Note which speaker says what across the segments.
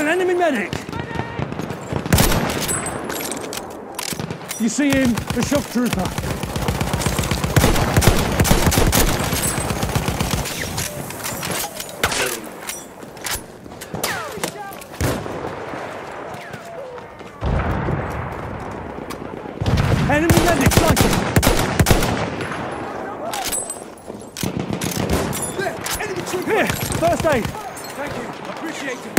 Speaker 1: an enemy medic! You see him, the shock trooper. Enemy medic flanking!
Speaker 2: There! Enemy trooper!
Speaker 1: Here! First aid!
Speaker 2: Thank you, appreciate it.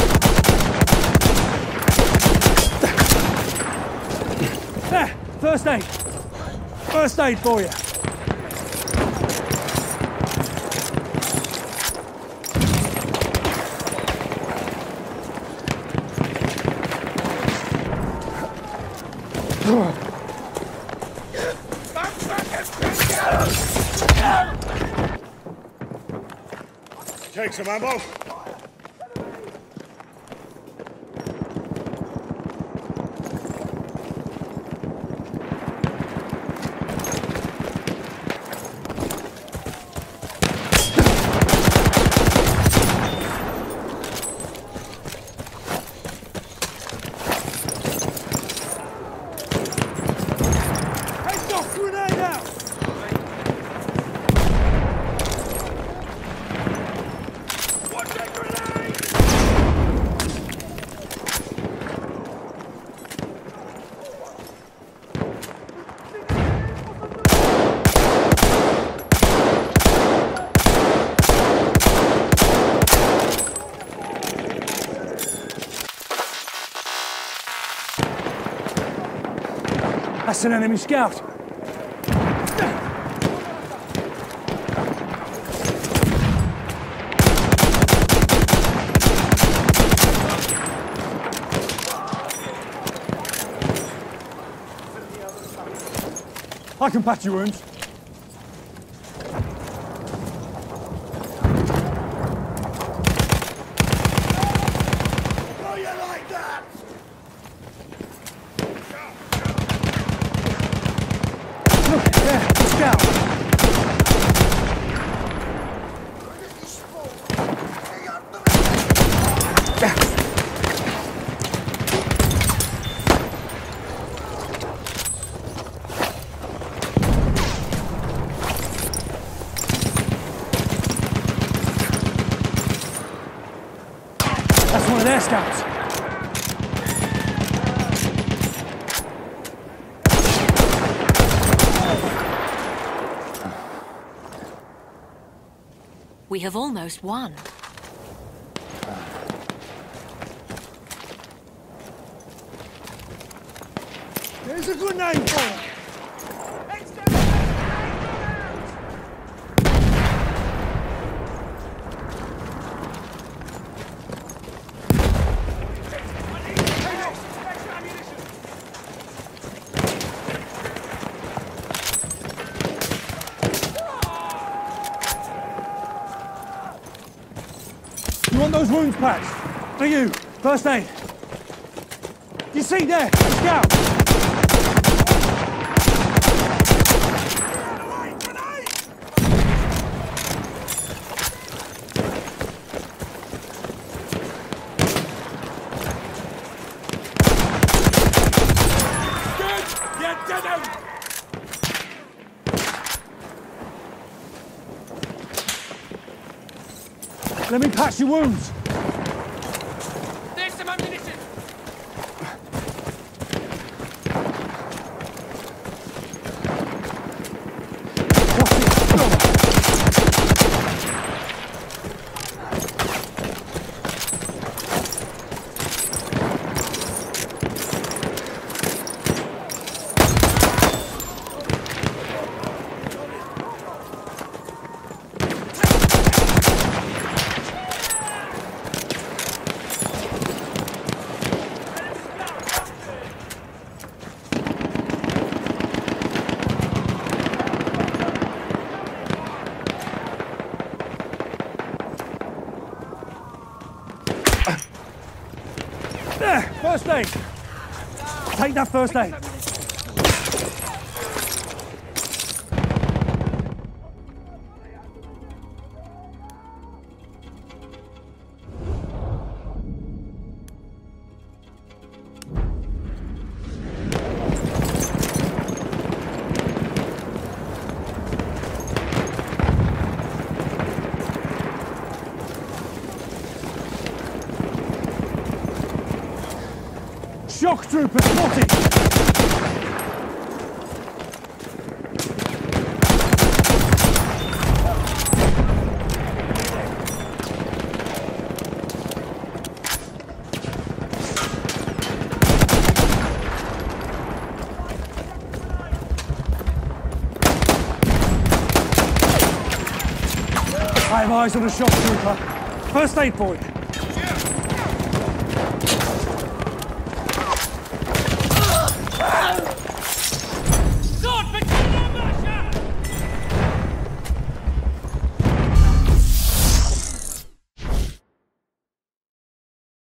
Speaker 1: There! First aid! First aid for you!
Speaker 3: Take some ammo.
Speaker 1: That's an enemy scout. I can patch your wounds.
Speaker 3: Oh, you like that?
Speaker 1: Look, there, the scout. That's one of their scouts.
Speaker 4: We have almost won.
Speaker 1: There's a grenade for them. You want those wounds patched? For you, first aid. You see there, the scout. Let me patch your wounds.
Speaker 2: There's some ammunition!
Speaker 1: There, first aid. Take that first aid. Shock trooper spotted! I have eyes on a shock trooper. First aid for you.